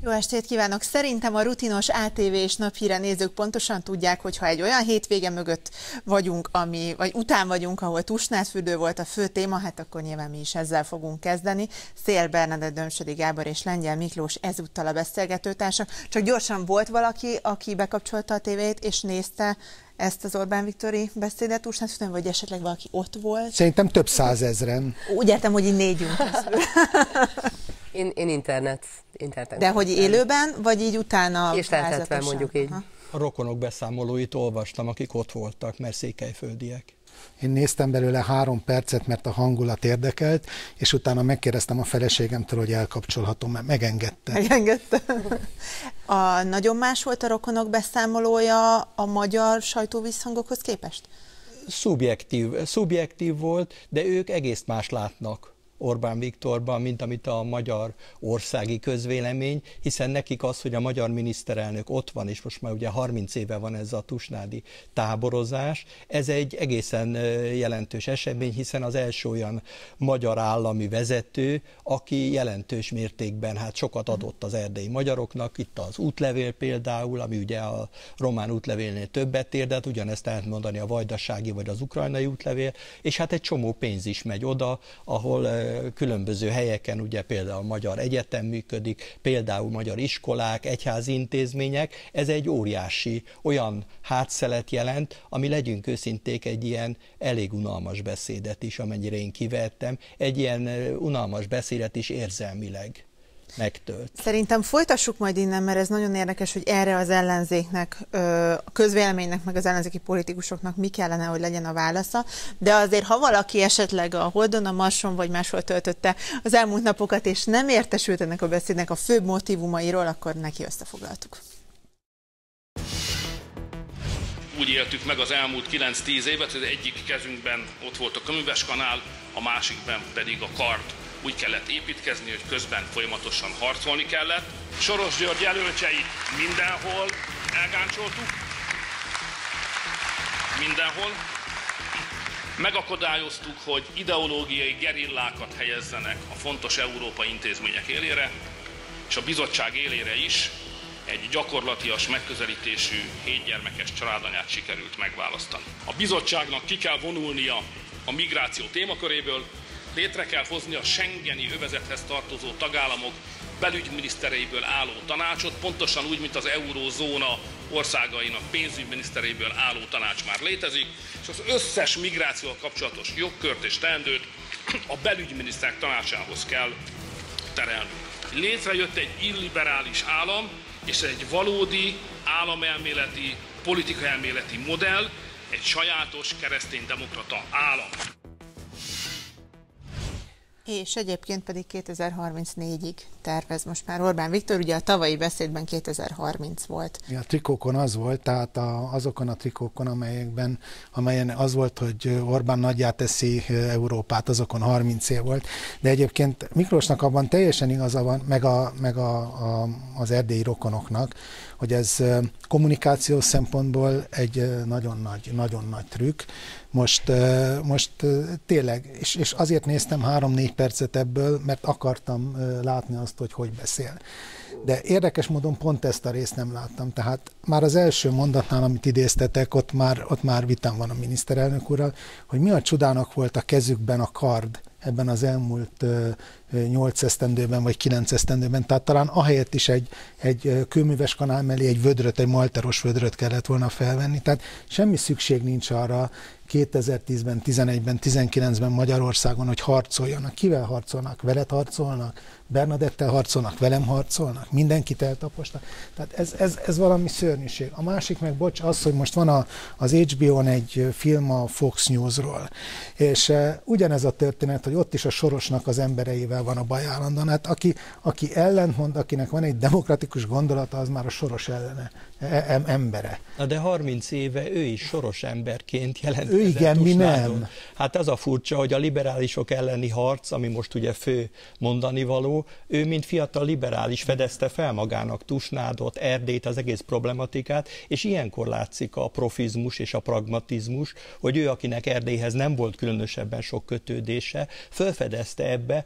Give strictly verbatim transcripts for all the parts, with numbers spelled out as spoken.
Jó estét kívánok! Szerintem a rutinos á té vé és Naphíre nézők pontosan tudják, hogy ha egy olyan hétvége mögött vagyunk, ami, vagy után vagyunk, ahol Tusnádfürdő volt a fő téma, hát akkor nyilván mi is ezzel fogunk kezdeni. Szél Bernadett, Dömsödi Gábor és Lengyel Miklós ezúttal a beszélgetőtársak. Csak gyorsan, volt valaki, aki bekapcsolta a tévét és nézte ezt az Orbán Viktori beszédet Tusnádfürdőn, vagy esetleg valaki ott volt? Szerintem több százezren. Úgy értem, hogy így négyünk közül. Én, én internet, internet. De hogy élőben, vagy így utána? És feltetve, mondjuk így. Aha. A rokonok beszámolóit olvastam, akik ott voltak, mert székelyföldiek. Én néztem belőle három percet, mert a hangulat érdekelt, és utána megkérdeztem a feleségemtől, hogy elkapcsolhatom, mert megengedte. Megengedte. A nagyon más volt a rokonok beszámolója a magyar sajtóvízhangokhoz képest? Szubjektív, szubjektív volt, de ők egész más látnak Orbán Viktorban, mint amit a magyar országi közvélemény, hiszen nekik az, hogy a magyar miniszterelnök ott van, és most már ugye harminc éve van ez a tusnádi táborozás, ez egy egészen jelentős esemény, hiszen az első olyan magyar állami vezető, aki jelentős mértékben hát sokat adott az erdélyi magyaroknak, itt az útlevél például, ami ugye a román útlevélnél többet ér, de hát ugyanezt lehet mondani a vajdasági vagy az ukrajnai útlevél, és hát egy csomó pénz is megy oda, ahol különböző helyeken, ugye például a Magyar Egyetem működik, például magyar iskolák, egyházi intézmények, ez egy óriási olyan hátszelet jelent, ami, legyünk őszinték, egy ilyen elég unalmas beszédet is, amennyire én kivettem, egy ilyen unalmas beszédet is érzelmileg megtölt. Szerintem folytassuk majd innen, mert ez nagyon érdekes, hogy erre az ellenzéknek, a közvéleménynek, meg az ellenzéki politikusoknak mi kellene, hogy legyen a válasza. De azért, ha valaki esetleg a Holdon, a Marson vagy máshol töltötte az elmúlt napokat, és nem értesült ennek a beszédnek a főbb motívumairól, akkor neki összefoglaltuk. Úgy éltük meg az elmúlt kilenc-tíz évet, hogy egyik kezünkben ott volt a Köműves kanál, a másikben pedig a kard. Úgy kellett építkezni, hogy közben folyamatosan harcolni kellett. Soros György jelöltjeit mindenhol elgáncsoltuk. Mindenhol. Megakadályoztuk, hogy ideológiai gerillákat helyezzenek a fontos európai intézmények élére, és a bizottság élére is egy gyakorlatias megközelítésű hétgyermekes családanyát sikerült megválasztani. A bizottságnak ki kell vonulnia a migráció témaköréből, létre kell hozni a schengeni övezethez tartozó tagállamok belügyminisztereiből álló tanácsot, pontosan úgy, mint az eurózóna országainak pénzügyminisztereiből álló tanács már létezik, és az összes migrációval kapcsolatos jogkört és teendőt a belügyminiszterek tanácsához kell terelni. Létrejött egy illiberális állam, és egy valódi államelméleti, politikaelméleti modell, egy sajátos kereszténydemokrata állam. És egyébként pedig kétezer-harmincnégyig tervez most már Orbán Viktor, ugye a tavalyi beszédben kétezer-harminc volt. Ja, a trikókon az volt, tehát a, azokon a trikókon, amelyekben, amelyen az volt, hogy Orbán nagyjá teszi Európát, azokon harminc év volt. De egyébként Miklósnak abban teljesen igaza van, meg, a, meg a, a, az erdélyi rokonoknak, hogy ez kommunikációs szempontból egy nagyon nagy, nagyon nagy trükk. Most, most tényleg, és, és azért néztem három-négy percet ebből, mert akartam látni azt, hogy hogy beszél. De érdekes módon pont ezt a részt nem láttam. Tehát már az első mondatnál, amit idéztetek, ott már, ott már vitám van a miniszterelnök úrral, hogy mi a csodának volt a kezükben a kard ebben az elmúlt nyolc esztendőben, vagy kilenc esztendőben. Tehát talán ahelyett is egy, egy kőműves kanál mellé egy vödröt, egy malteros vödröt kellett volna felvenni. Tehát semmi szükség nincs arra kétezer-tízben, tizenegyben, tizenkilencben Magyarországon, hogy harcoljanak. Kivel harcolnak? Veled harcolnak? Bernadettel harcolnak? Velem harcolnak? Mindenkit eltaposnak? Tehát ez, ez, ez valami szörnyűség. A másik meg, bocs, az, hogy most van a, az há bé ó-n egy film a Fox News-ról, és e, ugyanez a történet, hogy ott is a Sorosnak az embereivel van a baj állandóan. Hát aki, aki ellentmond, akinek van egy demokratikus gondolata, az már a Soros ellene, e, embere. Na de harminc éve ő is Soros emberként jelent. Ő igen, mi nem. Hát az a furcsa, hogy a liberálisok elleni harc, ami most ugye fő mondanivaló, ő, mint fiatal liberális fedezte fel magának Tusnádot, Erdélyt, az egész problematikát, és ilyenkor látszik a profizmus és a pragmatizmus, hogy ő, akinek Erdélyhez nem volt különösebben sok kötődése, felfedezte ebbe, hogy ez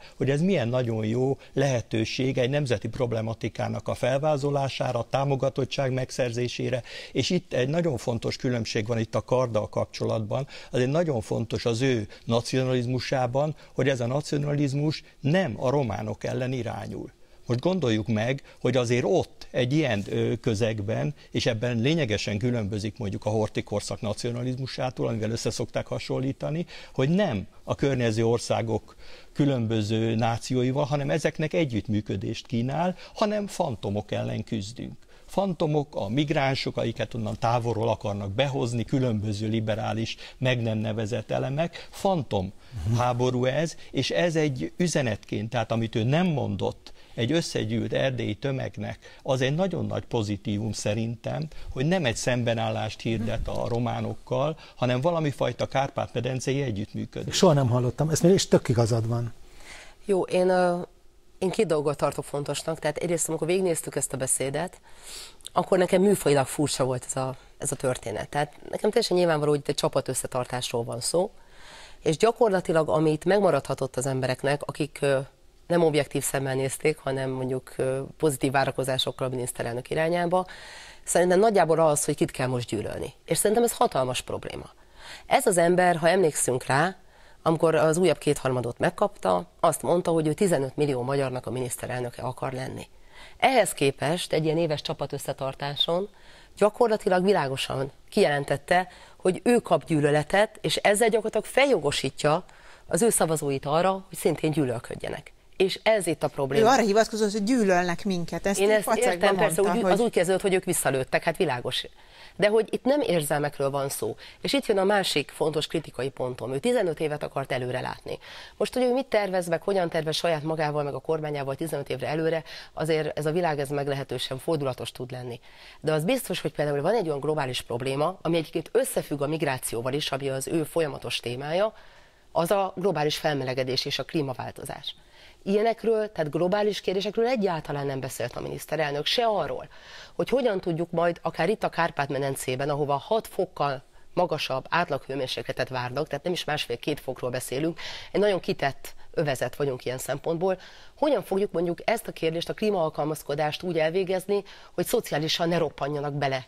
milyen nagyon jó lehetőség egy nemzeti problematikának a felvázolására, a támogatottság megszerzésére, és itt egy nagyon fontos különbség van itt a karddal kapcsolatban, az egy nagyon fontos az ő nacionalizmusában, hogy ez a nacionalizmus nem a románok ellen irányul. Most gondoljuk meg, hogy azért ott egy ilyen közegben, és ebben lényegesen különbözik mondjuk a Horthy korszak nacionalizmusától, amivel össze szokták hasonlítani, hogy nem a környező országok különböző nációival, hanem ezeknek együttműködést kínál, hanem fantomok ellen küzdünk. Fantomok, a migránsok, akiket onnan távolról akarnak behozni, különböző liberális, meg nem nevezett elemek. Fantom háború ez, és ez egy üzenetként, tehát amit ő nem mondott egy összegyűlt erdélyi tömegnek, az egy nagyon nagy pozitívum szerintem, hogy nem egy szembenállást hirdet a románokkal, hanem valami fajta Kárpát-medencei együttműködés. Soha nem hallottam, ezt is tök igazad van. Jó, én... Uh... Én két dolgot tartok fontosnak, tehát egyrészt, amikor végignéztük ezt a beszédet, akkor nekem műfajilag furcsa volt ez a, ez a történet. Tehát nekem teljesen nyilvánvaló, hogy itt egy csapat összetartásról van szó, és gyakorlatilag, amit megmaradhatott az embereknek, akik ö, nem objektív szemmel nézték, hanem mondjuk ö, pozitív várakozásokkal a miniszterelnök irányába, szerintem nagyjából az, hogy kit kell most gyűlölni. És szerintem ez hatalmas probléma. Ez az ember, ha emlékszünk rá, amikor az újabb kétharmadot megkapta, azt mondta, hogy ő tizenöt millió magyarnak a miniszterelnöke akar lenni. Ehhez képest egy ilyen éves csapat összetartáson gyakorlatilag világosan kijelentette, hogy ő kap gyűlöletet, és ezzel gyakorlatilag feljogosítja az ő szavazóit arra, hogy szintén gyűlölködjenek. És ez itt a probléma. Ő arra hivatkozott, hogy gyűlölnek minket. Ezt Én ezt értem, persze, mondta, úgy, hogy... az úgy kezdődött, hogy ők visszalőttek, hát világos. De hogy itt nem érzelmekről van szó. És itt jön a másik fontos kritikai pontom. Ő tizenöt évet akart előre látni. Most, hogy ő mit tervez, meg hogyan tervez saját magával, meg a kormányával tizenöt évre előre, azért ez a világ ez meglehetősen fordulatos tud lenni. De az biztos, hogy például van egy olyan globális probléma, ami egyébként összefügg a migrációval is, ami az ő folyamatos témája, az a globális felmelegedés és a klímaváltozás. Ilyenekről, tehát globális kérdésekről egyáltalán nem beszélt a miniszterelnök, se arról, hogy hogyan tudjuk majd akár itt a Kárpát-medencében, ahova hat fokkal magasabb átlaghőmérsékletet várnak, tehát nem is másfél-két fokról beszélünk, egy nagyon kitett övezet vagyunk ilyen szempontból, hogyan fogjuk mondjuk ezt a kérdést, a klímaalkalmazkodást úgy elvégezni, hogy szociálisan ne roppanjanak bele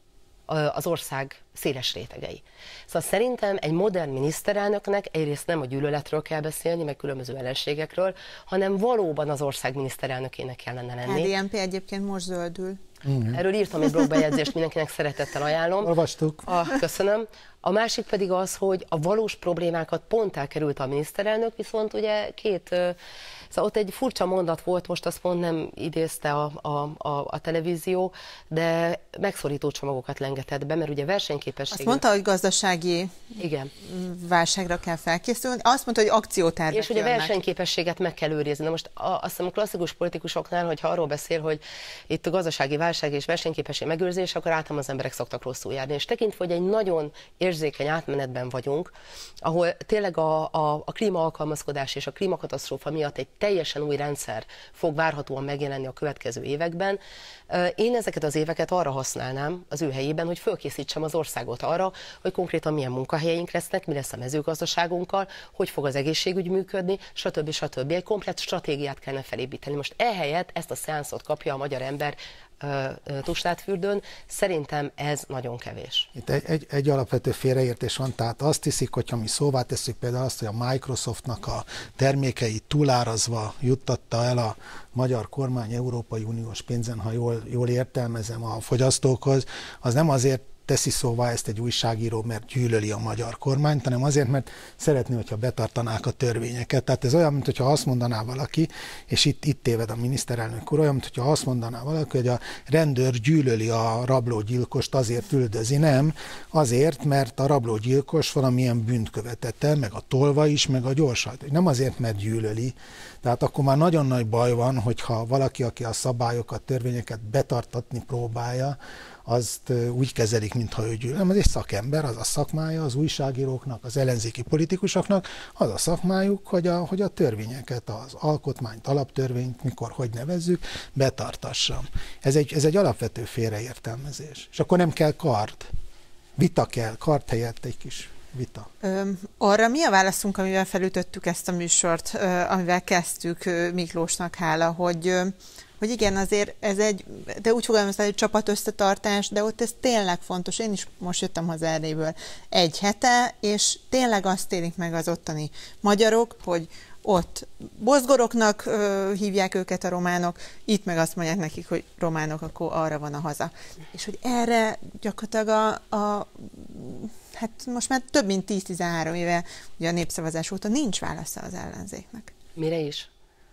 az ország széles rétegei. Szóval szerintem egy modern miniszterelnöknek egyrészt nem a gyűlöletről kell beszélni, meg különböző ellenségekről, hanem valóban az ország miniszterelnökének kellene lenni. á dé en pé egyébként most zöldül. Mm. Erről írtam egy blogbejegyzést, mindenkinek szeretettel ajánlom. Olvastuk. A, köszönöm. A másik pedig az, hogy a valós problémákat pont elkerült a miniszterelnök, viszont ugye két... Szóval ott egy furcsa mondat volt, most azt pont nem idézte a, a, a, a televízió, de megszorító csomagokat lengetett be, mert ugye versenyképesség... Azt mondta, hogy gazdasági Igen. válságra kell felkészülni, azt mondta, hogy akciótervek És ugye jönnek. versenyképességet meg kell őrizni. Na most a, azt hiszem a klasszikus politikusoknál, hogyha arról beszél, hogy itt a gazdasági válság és versenyképesség megőrzés, akkor általában az emberek szoktak rosszul járni. És tekintve, hogy egy nagyon érzékeny átmenetben vagyunk, ahol tényleg a, a, a klímaalkalmazkodás és a klímakatasztrófa miatt egy teljesen új rendszer fog várhatóan megjelenni a következő években. Én ezeket az éveket arra használnám az ő helyében, hogy fölkészítsem az országot arra, hogy konkrétan milyen munkahelyeink lesznek, mi lesz a mezőgazdaságunkkal, hogy fog az egészségügy működni, stb. stb. Egy komplett stratégiát kellene felépíteni. Most ehelyett ezt a szeánszot kapja a magyar ember Tusnádfürdőn. Szerintem ez nagyon kevés. Itt egy, egy, egy alapvető félreértés van, tehát azt hiszik, hogyha mi szóvá tesszük például azt, hogy a Microsoftnak a termékeit túlárazva juttatta el a magyar kormány Európai Uniós pénzen, ha jól, jól értelmezem, a fogyasztókhoz, az nem azért teszi szóvá ezt egy újságíró, mert gyűlöli a magyar kormányt, hanem azért, mert szeretné, hogyha betartanák a törvényeket. Tehát ez olyan, mintha azt mondaná valaki, és itt, itt téved a miniszterelnök úr, olyan, mintha azt mondaná valaki, hogy a rendőr gyűlöli a rablógyilkost, azért üldözi. Nem, azért, mert a rablógyilkos valamilyen bűnt követett el, meg a tolva is, meg a gyorsajt. Nem azért, mert gyűlöli. Tehát akkor már nagyon nagy baj van, hogyha valaki, aki a szabályokat, törvényeket betartatni próbálja, azt úgy kezelik, mintha ő gyűlöl. Nem, az egy szakember, az a szakmája az újságíróknak, az ellenzéki politikusoknak, az a szakmájuk, hogy a, hogy a törvényeket, az alkotmányt, alaptörvényt, mikor, hogy nevezzük, betartassam. Ez egy, ez egy alapvető félreértelmezés. És akkor nem kell kard. Vita kell, kard helyett egy kis vita. Ö, arra mi a válaszunk, amivel felütöttük ezt a műsort, ö, amivel kezdtük ö, Miklósnak hála, hogy, ö, hogy igen, azért ez egy, de úgy fogalmaztál, hogy csapat összetartás, de ott ez tényleg fontos. Én is most jöttem haza Erdélyből egy hete, és tényleg azt élik meg az ottani magyarok, hogy ott bozgoroknak ö, hívják őket a románok, itt meg azt mondják nekik, hogy románok, akkor arra van a haza. És hogy erre gyakorlatilag a, a hát most már több mint tíz-tizenhárom éve, ugye a népszavazás óta nincs válasza az ellenzéknek. Mire is?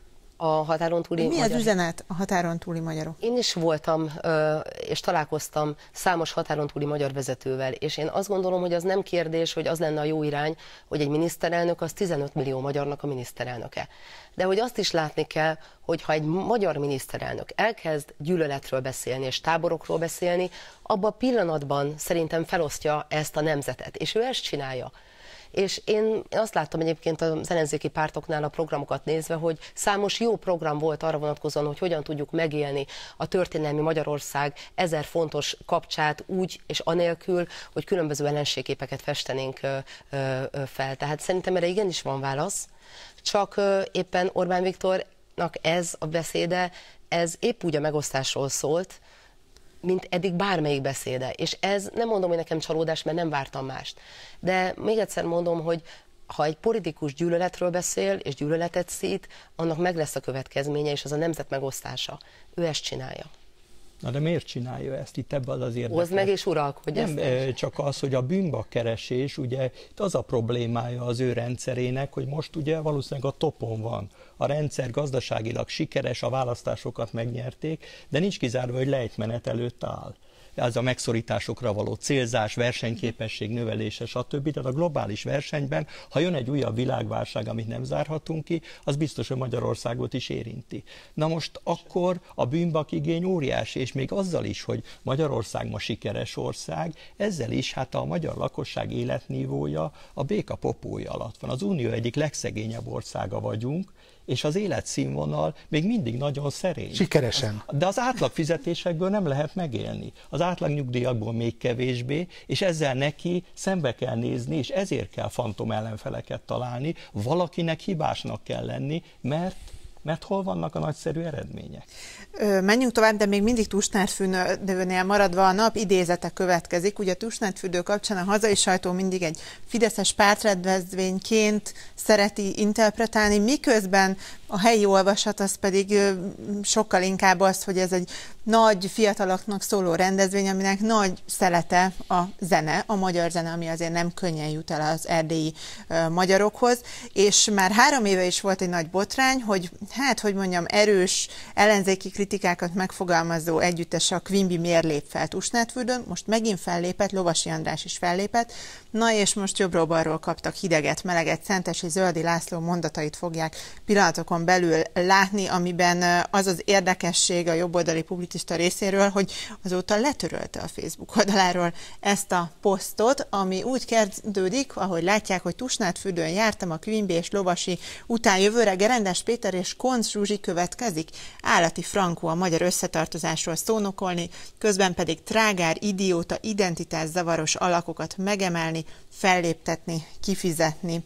A határon túli Mi magyar... az üzenet a határon túli magyarok? Én is voltam, és találkoztam számos határon túli magyar vezetővel, és én azt gondolom, hogy az nem kérdés, hogy az lenne a jó irány, hogy egy miniszterelnök az tizenöt millió magyarnak a miniszterelnöke. De hogy azt is látni kell, hogy ha egy magyar miniszterelnök elkezd gyűlöletről beszélni és táborokról beszélni, abban a pillanatban szerintem felosztja ezt a nemzetet, és ő ezt csinálja. És én azt láttam egyébként az ellenzéki pártoknál a programokat nézve, hogy számos jó program volt arra vonatkozóan, hogy hogyan tudjuk megélni a történelmi Magyarország ezer fontos kapcsát úgy és anélkül, hogy különböző ellenségképeket festenénk ö, ö, fel. Tehát szerintem erre igenis van válasz, csak ö, éppen Orbán Viktornak ez a beszéde, ez épp úgy a megosztásról szólt, mint eddig bármelyik beszéde. És ez nem mondom, hogy nekem csalódás, mert nem vártam mást. De még egyszer mondom, hogy ha egy politikus gyűlöletről beszél, és gyűlöletet szít, annak meg lesz a következménye, és az a nemzet megosztása. Ő ezt csinálja. Na de miért csinálja ezt? Itt ebben az érdekes. Hozd meg és uralkodj. Nem ezt csak az, hogy a bűnbakkeresés, ugye itt az a problémája az ő rendszerének, hogy most ugye valószínűleg a topon van. A rendszer gazdaságilag sikeres, a választásokat megnyerték, de nincs kizárva, hogy lejtmenet előtt áll. Ez a megszorításokra való célzás, versenyképesség növelése, stb. Tehát a globális versenyben, ha jön egy újabb világválság, amit nem zárhatunk ki, az biztos, hogy Magyarországot is érinti. Na most akkor a bűnbakigény óriási, és még azzal is, hogy Magyarország ma sikeres ország, ezzel is hát a magyar lakosság életnívója a béka popója alatt van. Az Unió egyik legszegényebb országa vagyunk, és az életszínvonal még mindig nagyon szerény. Sikeresen. De az átlagfizetésekből nem lehet megélni. Az átlagnyugdíjakból még kevésbé, és ezzel neki szembe kell nézni, és ezért kell fantom ellenfeleket találni, valakinek hibásnak kell lenni, mert Mert hol vannak a nagyszerű eredmények? Ö, menjünk tovább, de még mindig Tusnádfürdőnél maradva a nap idézete következik. Ugye a Tusnádfürdő kapcsán a hazai sajtó mindig egy fideszes pártrendezvényként szereti interpretálni, miközben a helyi olvasat az pedig ö, sokkal inkább az, hogy ez egy nagy fiataloknak szóló rendezvény, aminek nagy szelete a zene, a magyar zene, ami azért nem könnyen jut el az erdélyi ö, magyarokhoz, és már három éve is volt egy nagy botrány, hogy hát, hogy mondjam, erős ellenzéki kritikákat megfogalmazó együttes a Quimby miért lép fel Tusnádfürdőn, most megint fellépett, Lovasi András is fellépett, na és most jobbról-balról kaptak hideget, meleget, Szentesi Zöldi László mondatait fogják pillanatokon belül látni, amiben az az érdekesség a jobboldali publicista részéről, hogy azóta letörölte a Facebook oldaláról ezt a posztot, ami úgy kezdődik, ahogy látják, hogy Tusnádfürdőn jártam a Quimby és Lovasi után jövőre Gerendes Péter és Koncz Zsuzsi következik, állati frankó a magyar összetartozásról szónokolni, közben pedig trágár, idióta, identitászavaros alakokat megemelni, felléptetni, kifizetni.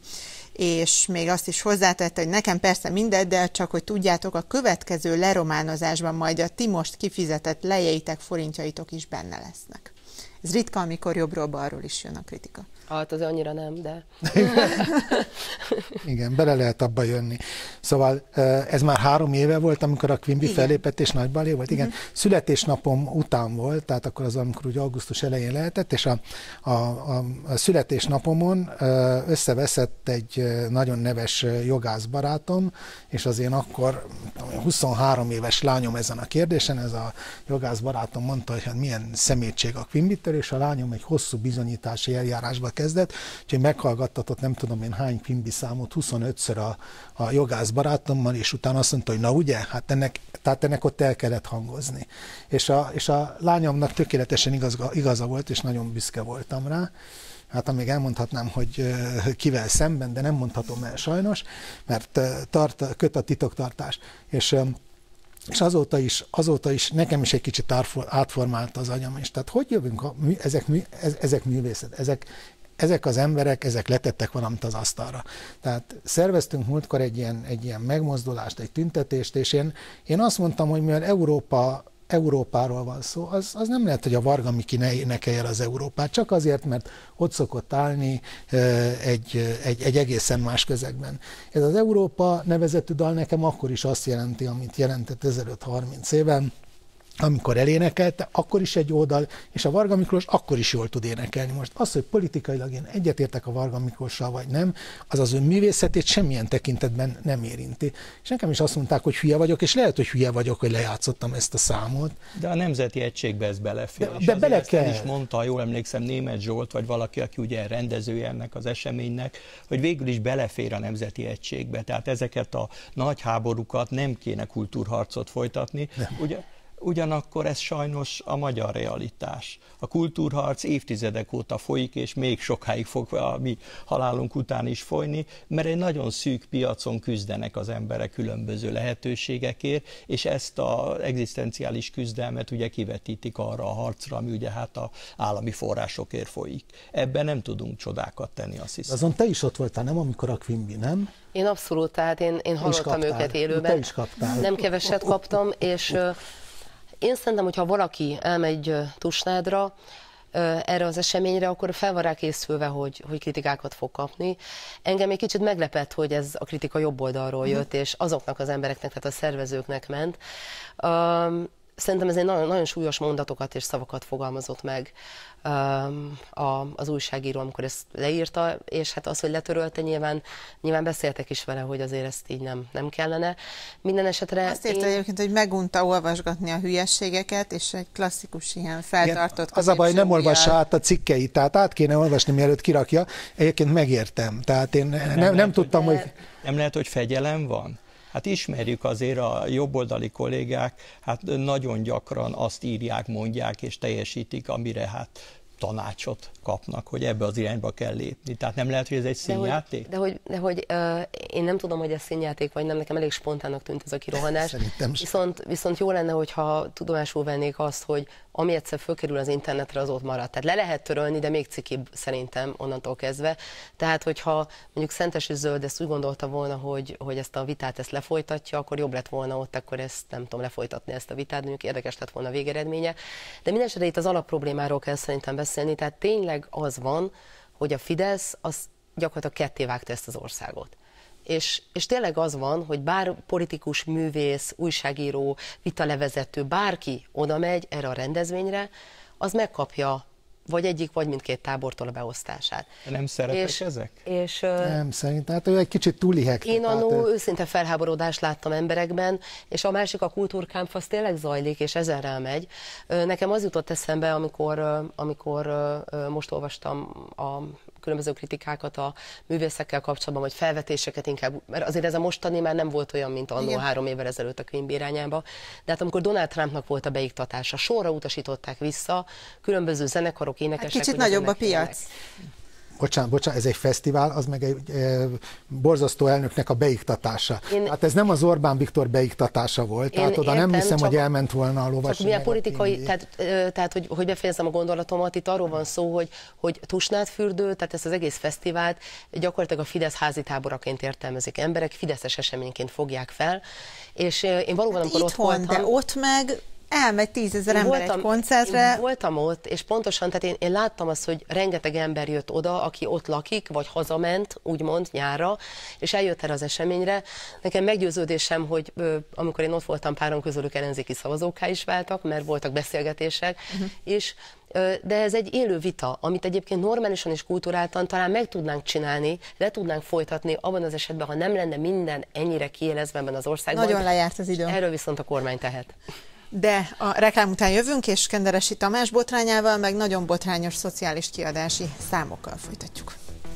És még azt is hozzátette, hogy nekem persze mindegy, de csak hogy tudjátok, a következő lerománozásban majd a ti most kifizetett lejeitek, forintjaitok is benne lesznek. Ez ritka, amikor jobbról-balról is jön a kritika. Hát az annyira nem, de... Igen, bele lehet abba jönni. Szóval ez már három éve volt, amikor a Quimby fellépett, és nagy balé volt. Igen, uh-huh. Születésnapom után volt, tehát akkor az, amikor úgy augusztus elején lehetett, és a, a, a, a születésnapomon összeveszett egy nagyon neves jogászbarátom, és az én akkor huszonhárom éves lányom ezen a kérdésen, ez a jogászbarátom mondta, hogy hát milyen szemétség a Quimbytől, és a lányom egy hosszú bizonyítási eljárásba kezdett, úgyhogy meghallgattatott nem tudom én hány Quimby számot, huszonötször a, a jogász barátommal, és utána azt mondta, hogy na ugye, hát ennek, tehát ennek ott el kellett hangozni. És a, és a lányomnak tökéletesen igazga, igaza volt, és nagyon büszke voltam rá. Hát amíg elmondhatnám, hogy kivel szemben, de nem mondhatom el sajnos, mert tart, köt a titoktartás. És És azóta is, azóta is nekem is egy kicsit átformálta az agyam is. Tehát hogy jövünk, a, ezek, ezek művészet, ezek, ezek az emberek, ezek letettek valamit az asztalra. Tehát szerveztünk múltkor egy ilyen, egy ilyen megmozdulást, egy tüntetést, és én, én azt mondtam, hogy mivel Európa Európáról van szó, az, az nem lehet, hogy a Varga Miki ne énekelje el az Európát, csak azért, mert ott szokott állni egy, egy, egy egészen más közegben. Ez az Európa nevezetű dal nekem akkor is azt jelenti, amit jelentett ezelőtt-harminc éven, amikor elénekelte, akkor is egy oldal, és a Varga Miklós akkor is jól tud énekelni. Most az, hogy politikailag én egyetértek a Varga Miklóssal, vagy nem, az az ő művészetét semmilyen tekintetben nem érinti. És nekem is azt mondták, hogy hülye vagyok, és lehet, hogy hülye vagyok, hogy lejátszottam ezt a számot. De a nemzeti egységbe ez belefér. De, de bele kell. Ezt is mondta, jól emlékszem, Németh Zsolt, vagy valaki, aki ugye rendezője ennek az eseménynek, hogy végül is belefér a nemzeti egységbe. Tehát ezeket a nagy háborúkat nem kéne kultúrharcot folytatni. Ugye, Ugyanakkor ez sajnos a magyar realitás. A kultúrharc évtizedek óta folyik, és még sokáig fog a mi halálunk után is folyni, mert egy nagyon szűk piacon küzdenek az emberek különböző lehetőségekért, és ezt az egzisztenciális küzdelmet ugye kivetítik arra a harcra, ami ugye hát a állami forrásokért folyik. Ebben nem tudunk csodákat tenni, azt hiszem. Azon te is ott voltál, nem, amikor a Quimby, nem? Én abszolút, tehát én, én hallottam őket élőben. Te is kaptál. Nem keveset kaptam, és én szerintem, hogyha valaki elmegy Tusnádra, erre az eseményre, akkor fel van rá készülve, hogy, hogy kritikákat fog kapni. Engem egy kicsit meglepett, hogy ez a kritika jobb oldalról jött, és azoknak az embereknek, tehát a szervezőknek ment. Szerintem ez egy nagyon, nagyon súlyos mondatokat és szavakat fogalmazott meg az újságíró, amikor ezt leírta, és hát az, hogy letörölte, nyilván, nyilván beszéltek is vele, hogy azért ezt így nem, nem kellene. Minden esetre... Azt írta én... egyébként, hogy megunta olvasgatni a hülyeségeket, és egy klasszikus ilyen feltartott... Az a baj, nem olvassa át a cikkeit, tehát át kéne olvasni, mielőtt kirakja. Egyébként megértem, tehát én nem, nem, nem, nem tudtam, hogy... hogy... Nem lehet, hogy fegyelem van? Hát ismerjük azért a jobboldali kollégák, hát nagyon gyakran azt írják, mondják és teljesítik, amire hát tanácsot kapnak, hogy ebbe az irányba kell lépni. Tehát nem lehet, hogy ez egy színjáték? De hogy, de hogy, de hogy uh, én nem tudom, hogy ez színjáték vagy nem, nekem elég spontánnak tűnt ez a kirohanás. Viszont, viszont jó lenne, hogyha tudomásul vennék azt, hogy ami egyszer fölkerül az internetre, az ott marad. Tehát le lehet törölni, de még cikibb szerintem onnantól kezdve. Tehát, hogyha mondjuk Szentesi Zöld ezt úgy gondolta volna, hogy, hogy ezt a vitát ezt lefolytatja, akkor jobb lett volna ott, akkor ezt nem tudom lefolytatni ezt a vitát, mondjuk érdekes lett volna a végeredménye. De mindenesetre itt az alapproblémáról kell szerintem beszélni, tehát tényleg az van, hogy a Fidesz az gyakorlatilag kettévágta ezt az országot. És, és tényleg az van, hogy bár politikus, művész, újságíró, vitalevezető, bárki oda megy erre a rendezvényre, az megkapja vagy egyik, vagy mindkét tábortól a beosztását. Nem szerepek és, ezek? És, nem, szerintem, hát ő egy kicsit túlihegte. Én annó ő... őszinte felháborodást láttam emberekben, és a másik a kultúrkámp, az tényleg zajlik, és ezerrel megy. Nekem az jutott eszembe, amikor, amikor most olvastam a különböző kritikákat a művészekkel kapcsolatban, vagy felvetéseket inkább, mert azért ez a mostani már nem volt olyan, mint annó három évvel ezelőtt a Quimby irányába. De hát amikor Donald Trumpnak volt a beiktatása, sorra utasították vissza különböző zenekarok, énekesek. Hát kicsit nagyobb a piac. Bocsánat, bocsánat, ez egy fesztivál, az meg egy e, borzasztó elnöknek a beiktatása. Én, hát ez nem az Orbán Viktor beiktatása volt, tehát oda értem, nem hiszem, hogy elment volna a lovas. Csak mi a politikai, tehát, tehát hogy, hogy befejezem a gondolatomat, itt arról van szó, hogy, hogy Tusnádfürdő, tehát ezt az egész fesztivált gyakorlatilag a Fidesz házi táboraként értelmezik emberek, fideszes eseményként fogják fel, és én valóban, hát amikor itthon, ott voltam... de ott meg... Elmegy tízezer ember voltam, egy koncertre. Én voltam ott, és pontosan, tehát én, én láttam azt, hogy rengeteg ember jött oda, aki ott lakik, vagy hazament, úgymond nyárra, és eljött erre az eseményre. Nekem meggyőződésem, hogy ö, amikor én ott voltam, páron közülük ellenzéki szavazókká is váltak, mert voltak beszélgetések, uh-huh. és ö, de ez egy élő vita, amit egyébként normálisan és kulturáltan talán meg tudnánk csinálni, le tudnánk folytatni abban az esetben, ha nem lenne minden ennyire kiélezve ebben az országban. Nagyon lejárt az idő. Erről viszont a kormány tehet. De a reklám után jövünk, és Kenderesi Tamás botrányával, meg nagyon botrányos szociális kiadási számokkal folytatjuk.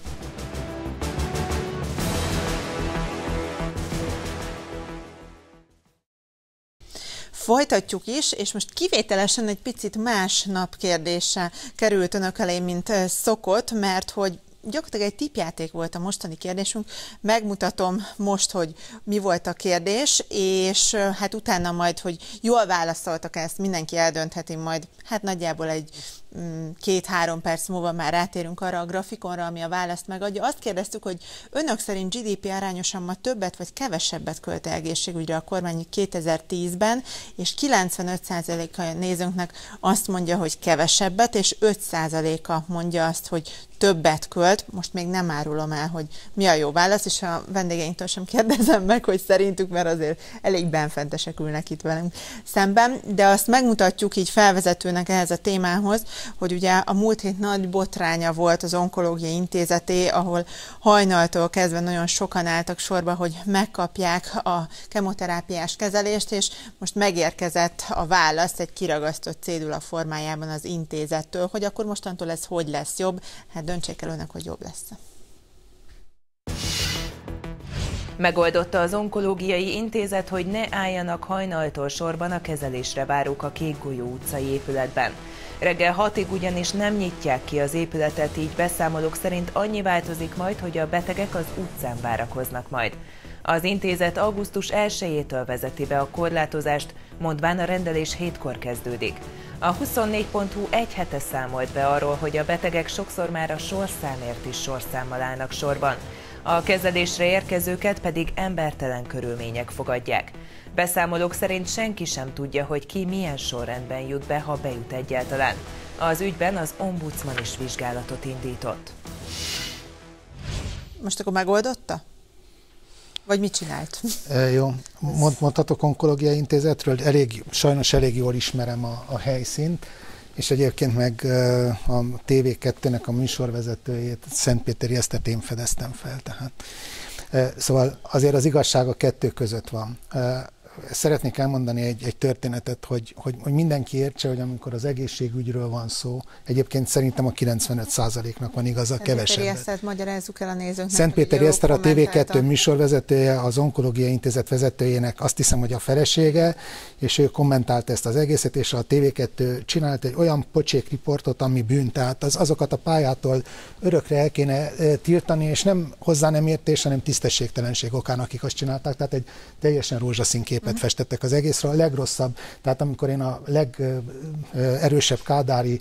Folytatjuk is, és most kivételesen egy picit más napkérdése került önök elé, mint szokott, mert hogy gyakorlatilag egy tippjáték volt a mostani kérdésünk. Megmutatom most, hogy mi volt a kérdés, és hát utána majd, hogy jól válaszoltak ezt, mindenki eldöntheti majd, hát nagyjából egy két-három perc múlva már rátérünk arra a grafikonra, ami a választ megadja. Azt kérdeztük, hogy önök szerint gé dé pé arányosan ma többet vagy kevesebbet költ egészségügyre a kormány kétezer-tízben, és kilencvenöt százaléka nézőnknek azt mondja, hogy kevesebbet, és öt százaléka mondja azt, hogy többet költ. Most még nem árulom el, hogy mi a jó válasz, és a vendégeinktől sem kérdezem meg, hogy szerintük, mert azért elég benfentesek ülnek itt velünk szemben, de azt megmutatjuk így felvezetőnek ehhez a témához, hogy ugye a múlt hét nagy botránya volt az Onkológiai Intézeté, ahol hajnaltól kezdve nagyon sokan álltak sorba, hogy megkapják a kemoterápiás kezelést, és most megérkezett a válasz egy kiragasztott cédula formájában az intézettől, hogy akkor mostantól ez hogy lesz jobb. Hát döntsék el önök, hogy jobb lesz. Megoldotta az Onkológiai Intézet, hogy ne álljanak hajnaltól sorban a kezelésre várók a Kékgolyó utcai épületben. Reggel hatig ugyanis nem nyitják ki az épületet, így beszámolók szerint annyi változik majd, hogy a betegek az utcán várakoznak majd. Az intézet augusztus elsejétől vezeti be a korlátozást, mondván a rendelés hétkor kezdődik. A huszonnégy pont hu egy hete számolt be arról, hogy a betegek sokszor már a sorszámért is sorszámmal állnak sorban. A kezelésre érkezőket pedig embertelen körülmények fogadják. Beszámolók szerint senki sem tudja, hogy ki milyen sorrendben jut be, ha bejut egyáltalán. Az ügyben az ombudsman is vizsgálatot indított. Most akkor megoldotta? Vagy mit csinált? E, jó, Mond, mondhatok Onkológiai Intézetről, elég, sajnos elég jól ismerem a, a helyszínt, és egyébként meg a té vé kettőnek a műsorvezetőjét, Szentpéteri Esztert én fedeztem fel. Tehát. Szóval azért az igazság a kettő között van. Szeretnék elmondani egy, egy történetet, hogy, hogy, hogy mindenki értse, hogy amikor az egészségügyről van szó, egyébként szerintem a kilencvenöt százaléknak van igaza, kevesebbet. Szentpéteri Esztert magyarázzuk el a nézőknek. Szentpéteri Eszter, a té vé kettő műsorvezetője, az Onkológiai Intézet vezetőjének azt hiszem, hogy a felesége, és ő kommentálta ezt az egészet, és a té vé kettő csinált egy olyan pocsék riportot, ami bűn, tehát az, azokat a pályától örökre el kéne tiltani, és nem hozzá nem értés, hanem tisztességtelenség okán, akik azt csinálták, tehát egy teljesen rózsaszín képet festettek az egészre. A legrosszabb, tehát amikor én a legerősebb kádári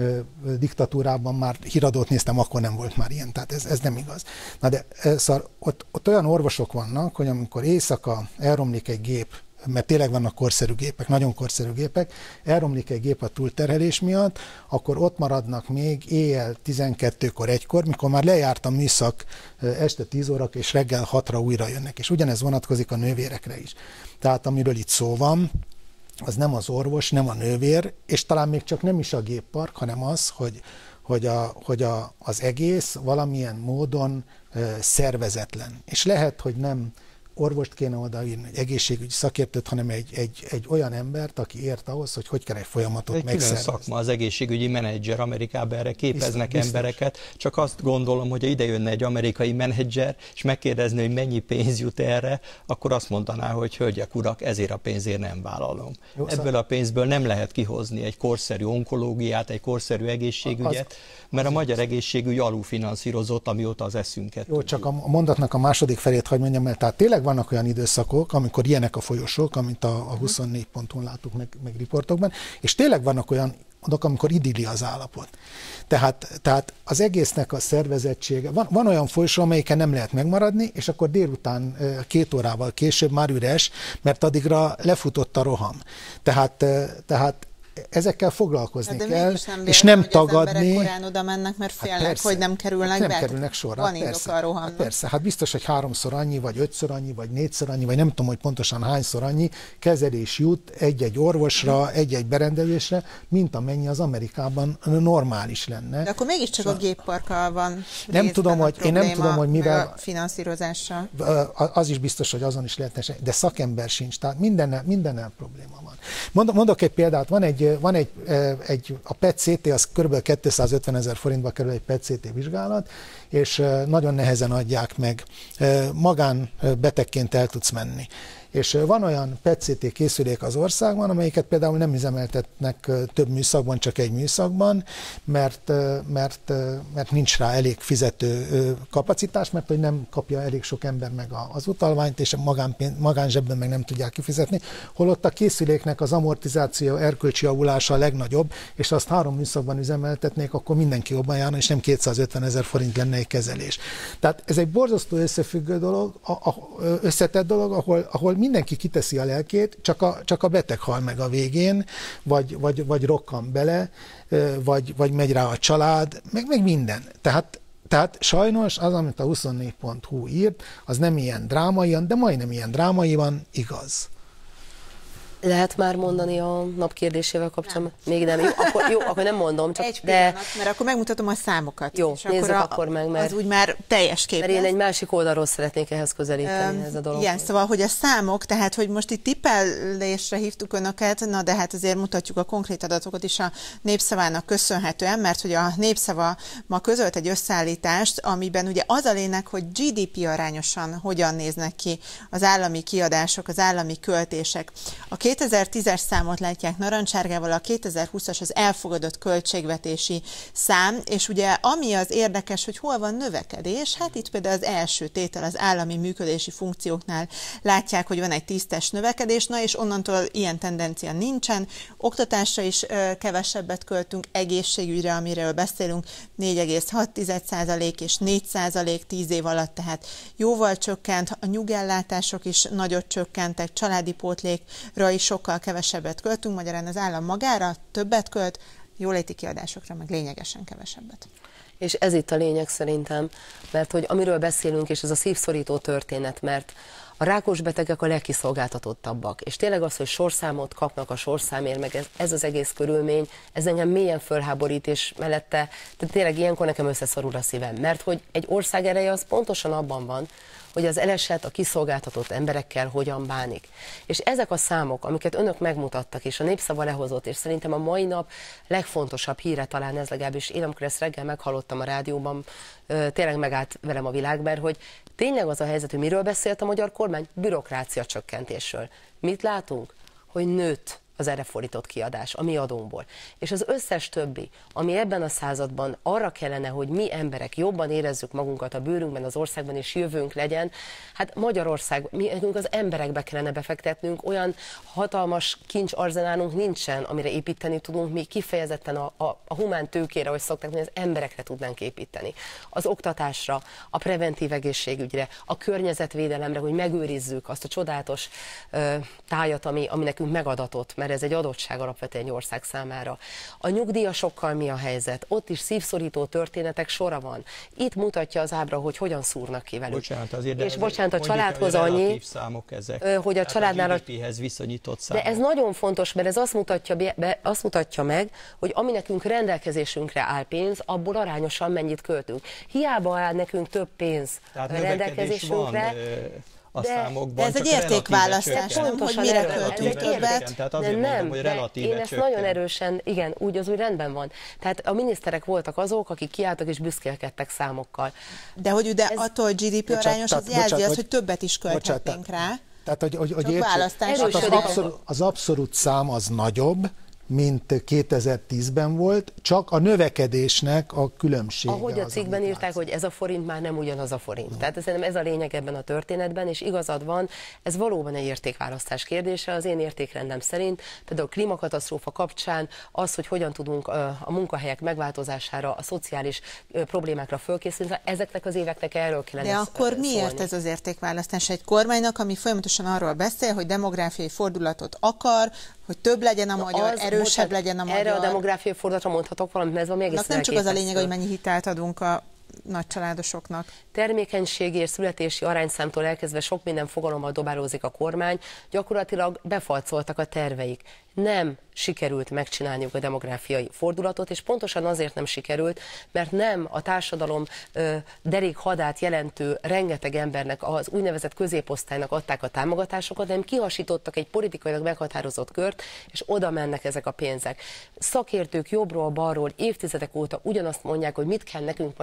diktatúrában már híradót néztem, akkor nem volt már ilyen, tehát ez, ez nem igaz. Na de szóval ott, ott olyan orvosok vannak, hogy amikor éjszaka elromlik egy gép, mert tényleg vannak korszerű gépek, nagyon korszerű gépek, elromlik egy gép a túlterhelés miatt, akkor ott maradnak még éjjel tizenkettőkor, egykor, mikor már lejárt a műszak este tíz órakor, és reggel hatra újra jönnek. És ugyanez vonatkozik a nővérekre is. Tehát amiről itt szó van, az nem az orvos, nem a nővér, és talán még csak nem is a géppark, hanem az, hogy, hogy, a, hogy a, az egész valamilyen módon uh, szervezetlen. És lehet, hogy nem orvost kéne odaírni, egy egészségügyi szakértőt, hanem egy, egy, egy olyan embert, aki ért ahhoz, hogy hogy kell egy folyamatot megszervezni. Egy külön szakma, az egészségügyi menedzser, Amerikában erre képeznek biztos, embereket. biztos. Csak azt gondolom, hogy ha ide jönne egy amerikai menedzser, és megkérdezni, hogy mennyi pénz jut erre, akkor azt mondaná, hogy hölgyek, urak, ezért a pénzért nem vállalom. Jó, Ebből szak... a pénzből nem lehet kihozni egy korszerű onkológiát, egy korszerű egészségügyet, az, mert az a magyar egészségügy alulfinanszírozott, amióta az eszünket. Jó, csak a mondatnak a második felét hadd mondjam el, tehát tényleg vannak olyan időszakok, amikor ilyenek a folyosók, amit a, a huszonnégy pont hu-n láttuk meg, meg riportokban, és tényleg vannak olyan mondok, amikor idilli az állapot. Tehát, tehát az egésznek a szervezettsége, van, van olyan folyosó, amelyiken nem lehet megmaradni, és akkor délután két órával később már üres, mert addigra lefutott a roham. Tehát, tehát ezekkel foglalkozni de kell, nem és nem hogy tagadni. Az emberek korán oda mennek, mert félnek, hát persze, hogy nem kerülnek hát nem be. kerülnek sorra. Van persze, a rohamnak. hát persze, hát biztos, hogy háromszor annyi, vagy ötször annyi, vagy négyszer annyi, vagy nem tudom, hogy pontosan hányszor annyi kezelés jut egy-egy orvosra, egy-egy berendezésre, mint amennyi az Amerikában normális lenne. De akkor mégiscsak a gépparkkal van nem tudom, hogy én nem tudom, hogy mivel a finanszírozással. Az is biztos, hogy azon is lehetne, de szakember sincs, tehát mindennel, mindennel probléma van. Mondok egy példát, van egy, van egy, egy a pé e cé té, az kb. kétszázötven ezer forintba kerül egy pé e cé té vizsgálat, és nagyon nehezen adják meg. Magán betegként el tudsz menni. És van olyan pé e cé té készülék az országban, amelyiket például nem üzemeltetnek több műszakban, csak egy műszakban, mert, mert, mert nincs rá elég fizető kapacitás, mert hogy nem kapja elég sok ember meg az utalványt, és magán, magánzsebben meg nem tudják kifizetni. Holott a készüléknek az amortizáció erkölcsi javulása a legnagyobb, és azt három műszakban üzemeltetnék, akkor mindenki jobban járna, és nem kétszázötven ezer forint lenne egy kezelés. Tehát ez egy borzasztó összefüggő dolog, a, a, összetett dolog, ahol, ahol mindenki kiteszi a lelkét, csak a, csak a beteg hal meg a végén, vagy, vagy, vagy rokkan bele, vagy, vagy megy rá a család, meg, meg minden. Tehát Tehát sajnos az, amit a huszonnégy pont hu írt, az nem ilyen drámaian, de majdnem ilyen drámaian igaz. Lehet már mondani a nap kérdésével kapcsolatban? Még nem. Jó, akkor, jó, akkor nem mondom, csak egy de... pillanat, mert akkor megmutatom a számokat. Jó, és nézzük akkor, a, akkor meg, mert... Az úgy már teljes kép. Mert én egy másik oldalról szeretnék ehhez közelíteni, ez a dolog. Igen, szóval, hogy a számok, tehát, hogy most itt tippelésre hívtuk önöket, na de hát azért mutatjuk a konkrét adatokat is a Népszavának köszönhetően, mert hogy a Népszava ma közölt egy összeállítást, amiben ugye az a lényeg, hogy gé dé pé arányosan hogyan néznek ki az állami kiadások, az állami költések. A kétezer-tízes számot látják narancsárgával, a kétezer-húszas az elfogadott költségvetési szám, és ugye ami az érdekes, hogy hol van növekedés, hát itt például az első tétel az állami működési funkcióknál látják, hogy van egy tisztes növekedés, na és onnantól ilyen tendencia nincsen. Oktatásra is ö, kevesebbet költünk, egészségügyre, amiről beszélünk, négy egész hat százalék és négy százalék tíz év alatt, tehát jóval csökkent, a nyugellátások is nagyot csökkentek, családi pótlékra is sokkal kevesebbet költünk, magyarán az állam magára többet költ, jóléti kiadásokra meg lényegesen kevesebbet. És ez itt a lényeg szerintem, mert hogy amiről beszélünk, és ez a szívszorító történet, mert a rákos betegek a legkiszolgáltatottabbak, és tényleg az, hogy sorszámot kapnak a sorszámért, meg ez, ez az egész körülmény, ez engem mélyen fölháborít, és mellette, tehát tényleg ilyenkor nekem összeszorul a szívem, mert hogy egy ország ereje az pontosan abban van, hogy az elesett, a kiszolgáltatott emberekkel hogyan bánik. És ezek a számok, amiket önök megmutattak, és a Népszava lehozott, és szerintem a mai nap legfontosabb híre talán ez, legalábbis én, amikor ezt reggel meghallottam a rádióban, tényleg megállt velem a világ, mert hogy tényleg az a helyzet, hogy miről beszélt a magyar kormány? Bürokrácia csökkentésről. Mit látunk? Hogy nőtt az erre fordított kiadás, a mi adónkból. És az összes többi, ami ebben a században arra kellene, hogy mi emberek jobban érezzük magunkat a bőrünkben, az országban, és jövőnk legyen, hát Magyarország, mi nekünk az emberekbe kellene befektetnünk, olyan hatalmas kincsarzonálunk nincsen, amire építeni tudunk, mi kifejezetten a, a, a humán tőkére, hogy szokták mondani, az emberekre tudnánk építeni. Az oktatásra, a preventív egészségügyre, a környezetvédelemre, hogy megőrizzük azt a csodálatos ö, tájat, ami, ami nekünk megadatott, mert ez egy adottság alapvetően egy ország számára. A nyugdíjasokkal mi a helyzet? Ott is szívszorító történetek sora van. Itt mutatja az ábra, hogy hogyan szúrnak ki velük. Bocsánat, azért, és de bocsánat, a családhoz a annyi, számok ezek. hogy a családnál a gé dé péhez viszonyított számok. De ez nagyon fontos, mert ez azt mutatja, be, azt mutatja meg, hogy ami nekünk rendelkezésünkre áll pénz, abból arányosan mennyit költünk. Hiába áll nekünk több pénz tehát rendelkezésünkre, a de, számokban, de ez egy értékválasztás, nem, hogy mire költünk többet. Tehát de nem, mondom, hogy relatíve én ezt csökken. nagyon erősen, igen, úgy az úgy rendben van. Tehát a miniszterek voltak azok, akik kiálltak és büszkélkedtek számokkal. De hogy de ez... attól, hogy gé dé pé arányos, az jelzi bocsánat, azt, hogy többet is költhetnénk rá. Tehát, hogy, hogy, hogy választás. hát az, abszolút, az abszolút szám az nagyobb, mint kétezer-tízben volt, csak a növekedésnek a különbsége. Ahogy a az, cikkben írták, látszik. Hogy ez a forint már nem ugyanaz a forint. No. Tehát szerintem ez a lényeg ebben a történetben, és igazad van, ez valóban egy értékválasztás kérdése. Az én értékrendem szerint, például a klímakatasztrófa kapcsán az, hogy hogyan tudunk a munkahelyek megváltozására, a szociális problémákra fölkészülni, ezeknek az éveknek erről kellene De akkor szólni. Miért ez az értékválasztás egy kormánynak, ami folyamatosan arról beszél, hogy demográfiai fordulatot akar, hogy több legyen a magyar, az, erősebb bocsánat, legyen a magyar. Erre a demográfiai fordulatra mondhatok valamit, mert ez valami egészen nem csak az a lényeg, hogy mennyi hitelt adunk a nagy családosoknak. Termékenységi és születési arányszámtól elkezdve sok minden fogalommal dobálózik a kormány, gyakorlatilag befalcoltak a terveik. Nem sikerült megcsinálniuk a demográfiai fordulatot, és pontosan azért nem sikerült, mert nem a társadalom ö, derék hadát jelentő rengeteg embernek, az úgynevezett középosztálynak adták a támogatásokat, hanem kihasítottak egy politikailag meghatározott kört, és oda mennek ezek a pénzek. Szakértők jobbról, balról, évtizedek óta ugyanazt mondják, hogy mit kell nekünk magyaroknak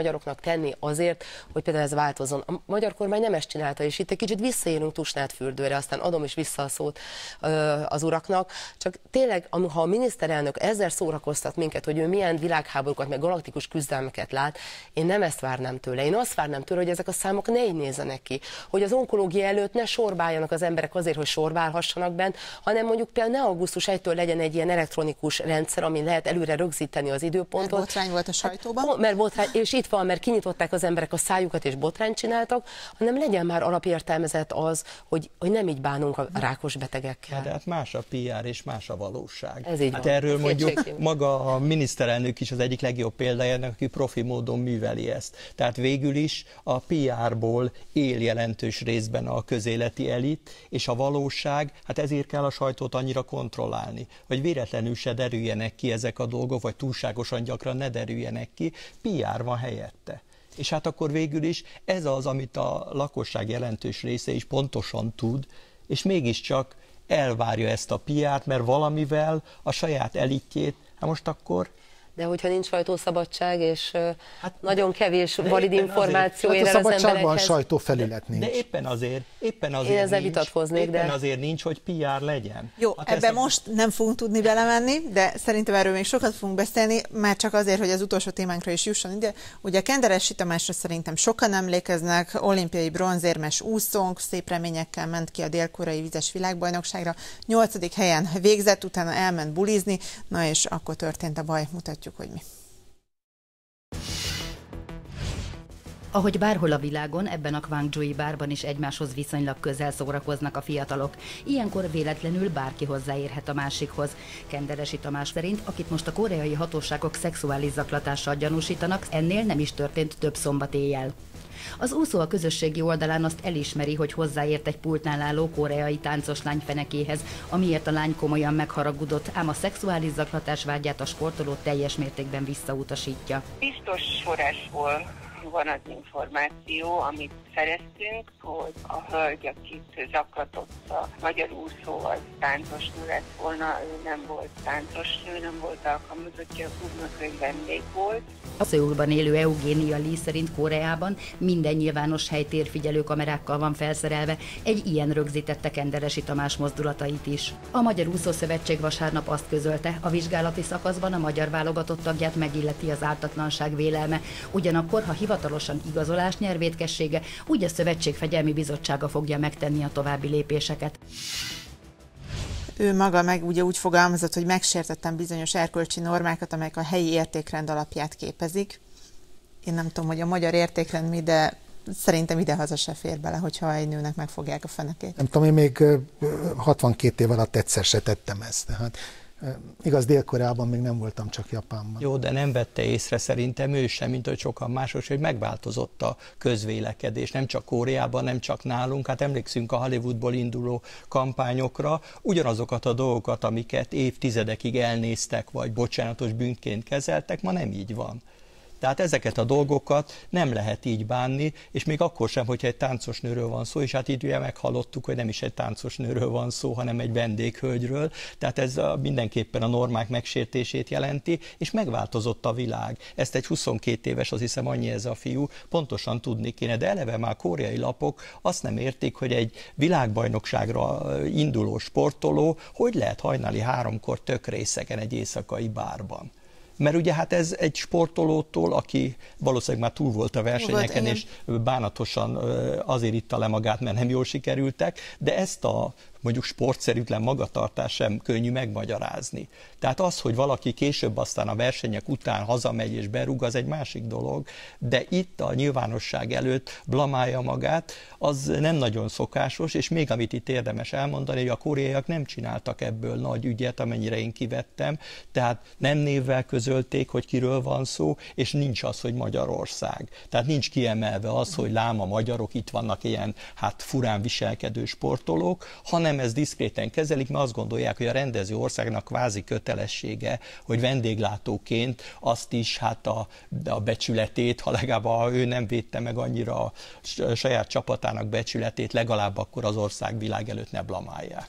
tenni azért, hogy például ez változzon. A magyar kormány nem ezt csinálta, és itt egy kicsit visszaérünk Tusnádfürdőre, aztán adom is vissza a szót az uraknak. Csak tényleg, ha a miniszterelnök ezzel szórakoztat minket, hogy ő milyen világháborúkat, meg galaktikus küzdelmeket lát, én nem ezt várnám tőle. Én azt várnám tőle, hogy ezek a számok ne így nézzenek ki, hogy az onkológia előtt ne sorbáljanak az emberek azért, hogy sorbálhassanak bent, hanem mondjuk például ne augusztus elsejétől legyen egy ilyen elektronikus rendszer, amin lehet előre rögzíteni az időpontot. Mert botrány volt a sajtóban. Hát, mert botrány, és itt van, mert kinyitották az emberek a szájukat és botrányt csináltak, hanem legyen már alapértelmezett az, hogy, hogy nem így bánunk a rákos betegekkel. De hát más a pé er és más a valóság. Ez így hát van. Erről mondjuk Kétségkívül. maga a miniszterelnök is az egyik legjobb példája, aki profi módon műveli ezt. Tehát végül is a pé er-ból él jelentős részben a közéleti elit, és a valóság, hát ezért kell a sajtót annyira kontrollálni, hogy véletlenül se derüljenek ki ezek a dolgok, vagy túlságosan gyakran ne derüljenek ki, pé er van helyette. És hát akkor végül is ez az, amit a lakosság jelentős része is pontosan tud, és mégiscsak elvárja ezt a pé er-t, mert valamivel a saját elitjét, hát most akkor... De hogyha nincs sajtószabadság, és hát nagyon kevés de valid információ ér el az emberekhez. A sajtófelület nincs. De éppen azért, éppen azért Én ezzel nincs, vitatkoznék, éppen de... azért nincs, hogy pé er legyen. Jó, hát ebbe ezt... most nem fogunk tudni belemenni, de szerintem erről még sokat fogunk beszélni, már csak azért, hogy az utolsó témánkra is jusson ide. Ugye Kenderessy Tamásra szerintem sokan emlékeznek, olimpiai bronzérmes úszónk, szép reményekkel ment ki a dél-koreai vizes világbajnokságra, nyolcadik helyen végzett, utána elment bulizni, na és akkor történt a baj, mutatjuk, hogy mi. Ahogy bárhol a világon, ebben a Gwangju-i bárban is egymáshoz viszonylag közel szórakoznak a fiatalok. Ilyenkor véletlenül bárki hozzáérhet a másikhoz. Kenderessy Tamás szerint, akit most a koreai hatóságok szexuális zaklatással gyanúsítanak, ennél nem is történt több szombat éjjel. Az úszó a közösségi oldalán azt elismeri, hogy hozzáért egy pultnál álló koreai táncos lány fenekéhez, amiért a lány komolyan megharagudott, ám a szexuális zaklatás vágyát a sportoló teljes mértékben visszautasítja. Biztos forrásból van az információ, amit szereztünk, hogy a hölgy, akit zaklatott a magyar úszó, az táncosnő lett volna, ő nem volt táncosnő, nem volt alkalmazottja a klubnak, ő vendég volt. A Szöulban élő Eugénia Lee szerint Koreában minden nyilvános hely térfigyelő kamerákkal van felszerelve, egy ilyen rögzítette Kenderessy Tamás mozdulatait is. A Magyar Úszószövetség vasárnap azt közölte, a vizsgálati szakaszban a magyar válogatott tagját megilleti az ártatlanság vélelme, ugyanakkor, ha hivatalosan igazolás nyer vétkessége, úgy a Szövetség Fegyelmi Bizottsága fogja megtenni a további lépéseket. Ő maga meg ugye úgy fogalmazott, hogy megsértettem bizonyos erkölcsi normákat, amelyek a helyi értékrend alapját képezik. Én nem tudom, hogy a magyar értékrend mi, de szerintem idehaza se fér bele, hogyha egy nőnek megfogják a fenekét. Nem tudom, én még hatvankét év alatt egyszer se tettem ezt. Tehát igaz, Dél-Koreában még nem voltam, csak Japánban. Jó, de nem vette észre szerintem ő sem, mint hogy sokan mások, hogy megváltozott a közvélekedés, nem csak Koreában, nem csak nálunk, hát emlékszünk a Hollywoodból induló kampányokra, ugyanazokat a dolgokat, amiket évtizedekig elnéztek, vagy bocsánatos bűnként kezeltek, ma nem így van. Tehát ezeket a dolgokat nem lehet így bánni, és még akkor sem, hogyha egy táncos nőről van szó, és hát itt ugye meghallottuk, hogy nem is egy táncos nőről van szó, hanem egy vendéghölgyről, tehát ez a, mindenképpen a normák megsértését jelenti, és megváltozott a világ. Ezt egy huszonkét éves, azt hiszem annyi ez a fiú, pontosan tudni kéne, de eleve már koreai lapok azt nem értik, hogy egy világbajnokságra induló sportoló hogy lehet hajnali háromkor tök részegen egy éjszakai bárban. Mert ugye hát ez egy sportolótól, aki valószínűleg már túl volt a versenyeken, és bánatosan azért itta le magát, mert nem jól sikerültek, de ezt a mondjuk sportszerűtlen magatartás sem könnyű megmagyarázni. Tehát az, hogy valaki később aztán a versenyek után hazamegy és berúg, az egy másik dolog, de itt a nyilvánosság előtt blamálja magát, az nem nagyon szokásos, és még amit itt érdemes elmondani, hogy a koreaiak nem csináltak ebből nagy ügyet, amennyire én kivettem, tehát nem névvel közölték, hogy kiről van szó, és nincs az, hogy Magyarország. Tehát nincs kiemelve az, hogy lám a magyarok, itt vannak ilyen hát furán viselkedő sportolók, hanem nem ezt diszkréten kezelik, mert azt gondolják, hogy a rendező országnak kvázi kötelessége, hogy vendéglátóként azt is hát a, a becsületét, ha legalább ha ő nem védte meg annyira a saját csapatának becsületét, legalább akkor az ország világ előtt ne blamálják.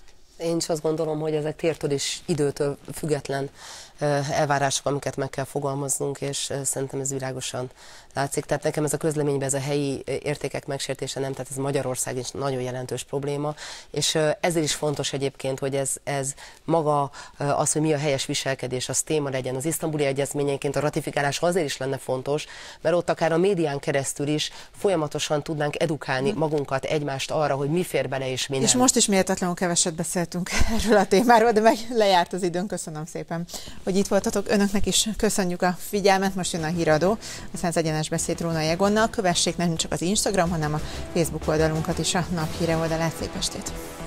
Én is azt gondolom, hogy ezek tértől és időtől független elvárások, amiket meg kell fogalmaznunk, és szerintem ez világosan látszik. Tehát nekem ez a közleményben ez a helyi értékek megsértése nem, tehát ez Magyarország is nagyon jelentős probléma, és ezért is fontos egyébként, hogy ez, ez maga az, hogy mi a helyes viselkedés, az téma legyen. Az isztambuli egyezményenként a ratifikálás azért is lenne fontos, mert ott akár a médián keresztül is folyamatosan tudnánk edukálni magunkat, egymást arra, hogy mi fér bele és mi nem. És most is méltatlanul keveset beszéltünk erről a témáról, de meg lejárt az időn. Köszönöm szépen, hogy itt voltatok. Önöknek is köszönjük a figyelmet. Most jön a híradó, aztán az egyenes beszéd Rónai Egonnal. Kövessék nem csak az Instagram, hanem a Facebook oldalunkat is, a Nap Híre oldalát. Szép estét!